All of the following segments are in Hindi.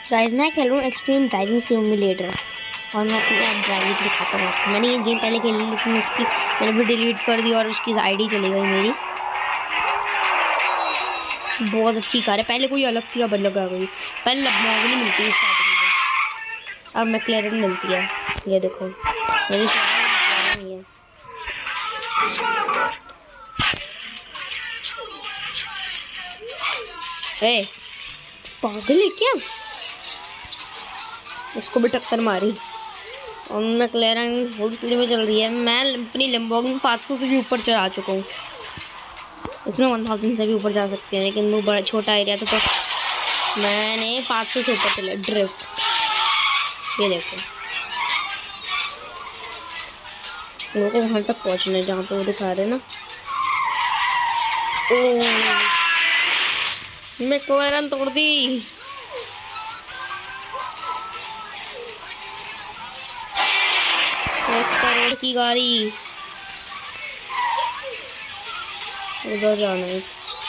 गाइस मैं खेल रहा हूँ एक्सट्रीम ड्राइविंग सिमुलेटर और मैं अपनी ऐप ड्राइविंग दिखाता हूँ आपको। मैंने ये गेम पहले खेली लेकिन उसकी मैंने भी डिलीट कर दी और उसकी आईडी चली गई मेरी। बहुत अच्छी कार है, पहले कोई अलग थी अब अलग आ गई। पहले लैम्बोर्गिनी मिलती है स्टार्टिंग में, अब मैक्लेरन मिलती है। ये देखो मेरी नहीं है। ए पागल है क्या, उसको भी टक्कर मारी और मैक्लेरन फुल स्पीड में चल रही है। मैं अपनी लैम्बोर्गिनी 500 से भी ऊपर चढ़ा चुका हूँ। इसमें 1000 से भी ऊपर जा सकते हैं लेकिन वो बड़ा छोटा एरिया तो मैंने 500 से ऊपर चला ड्रिफ्ट। ये देखो लोगों को वहां तक पहुंचना है जहाँ पे वो दिखा रहे हैं ना। ओह मैक्लेरन तोड़ दी। 1 करोड़ की गाड़ी, उधर जाना है।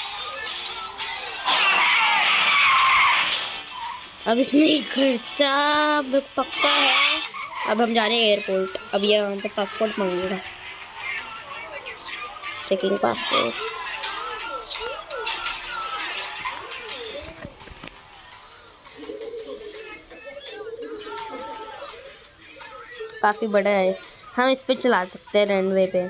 अब इसमें खर्चा पक्का है। अब हम जा रहे हैं एयरपोर्ट। अब ये यहाँ पे पासपोर्ट मांगेगा, चेकिंग पासपोर्ट। काफी बड़ा है, हम इस पे चला सकते हैं रनवे पे।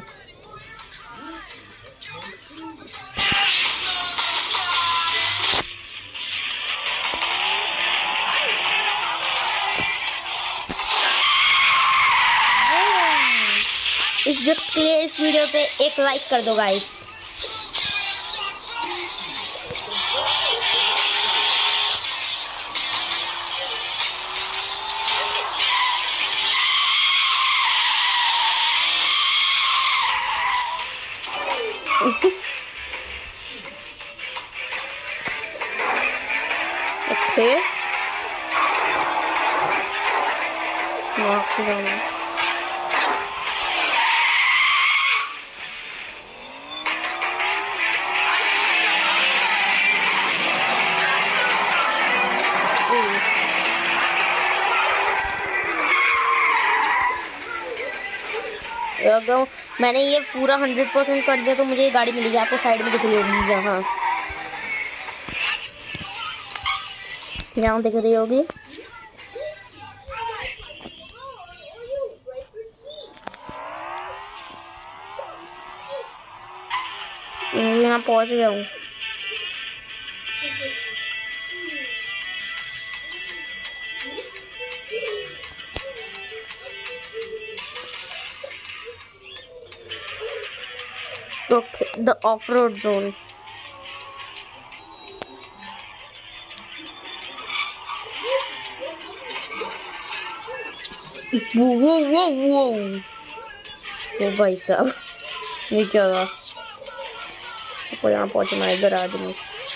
इस गिफ्ट के लिए इस वीडियो पे एक लाइक कर दो गाइस। ओके अगर मैंने ये पूरा 100% कर दिया तो मुझे ये गाड़ी मिलेगी। आपको साइड में दिख रही होगी, यहाँ दिख रही होगी। यहाँ पहुंच गया हूँ। Okay, the off-road zone. वो भाई साहब ये क्या हुआ? आपको यहाँ पहुँचना है गैराज में।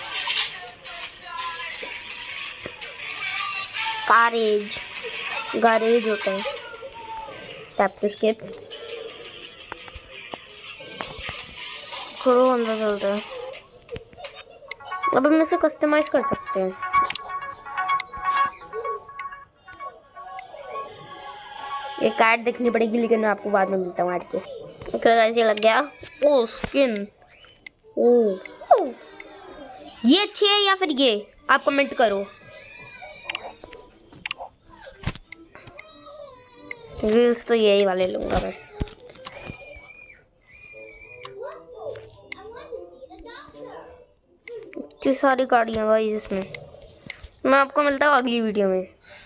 गारेज होता है। टैप टू स्किप करो, अंदर चलते हैं। अब हम इसे कस्टमाइज कर सकते हैं। ये कार्ड देखनी पड़ेगी लेकिन मैं आपको बाद में मिलता हूँ ऐड के। ओके गाइस ये लग गया। ओ स्किन, ओ ये अच्छी है या फिर ये, आप कमेंट करो। व्हील्स तो यही वाले लूंगा मैं। इतनी सारी गाड़ियाँ गाइस इसमें। मैं आपको मिलता हूँ अगली वीडियो में।